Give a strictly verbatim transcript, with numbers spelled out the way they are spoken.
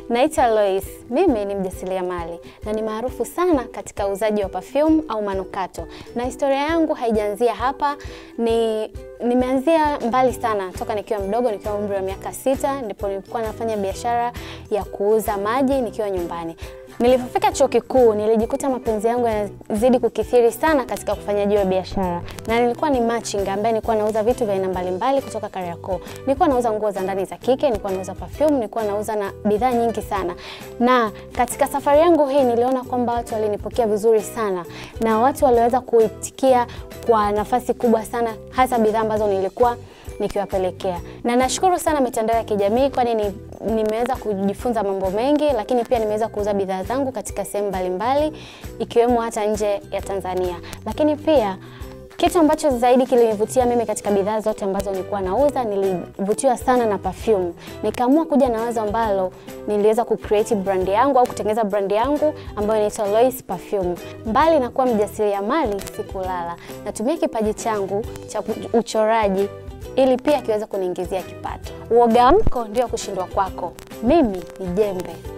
Naitwa Lois, mimi ni mjasiriamali na ni maarufu sana katika uuzaji wa perfume au manukato. Na historia yangu haijaanzia hapa, ni nimeanzia mbali sana. Toka nikiwa mdogo, nikiwa umri wa miaka sita, ndipo nilikuwa nafanya biashara ya kuuza maji nikiwa nyumbani. Nilipofika chuo kikuu, nilijikuta mapenzi yangu yanazidi kukithiri sana katika kufanyaji wa biashara. Na nilikuwa ni machinga ambaye nilikuwa nauza vitu vya aina mbalimbali kutoka Kariakoo. Nilikuwa nauza nguo za ndani za kike, nilikuwa nauza perfume, nilikuwa nauza na bidhaa nyingi sana. Na katika safari yangu hii niliona kwamba watu walinipokea vizuri sana na watu waliweza kuitikia kwa nafasi kubwa sana hasa bidhaa ambazo nilikuwa nikiwapelekea. Na nashukuru sana mitandao ya kijamii kwani ni nimeweza kujifunza mambo mengi, lakini pia nimeweza kuuza bidhaa zangu katika sehemu mbalimbali ikiwemo hata nje ya Tanzania. Lakini pia kitu ambacho zaidi kilinivutia mimi katika bidhaa zote ambazo nilikuwa nauza, nilivutiwa sana na perfume. Nikaamua kuja na wazo ambalo niliweza kucreate brand yangu au kutengeneza brand yangu ambayo inaitwa Lois Perfume. Mbali na kuwa mjasiriamali, sikulala. Natumia kipaji changu cha uchoraji ili pia kiweza kuniingizia kipato. Uoga wako ndio kushindwa kwako. Mimi ni jembe.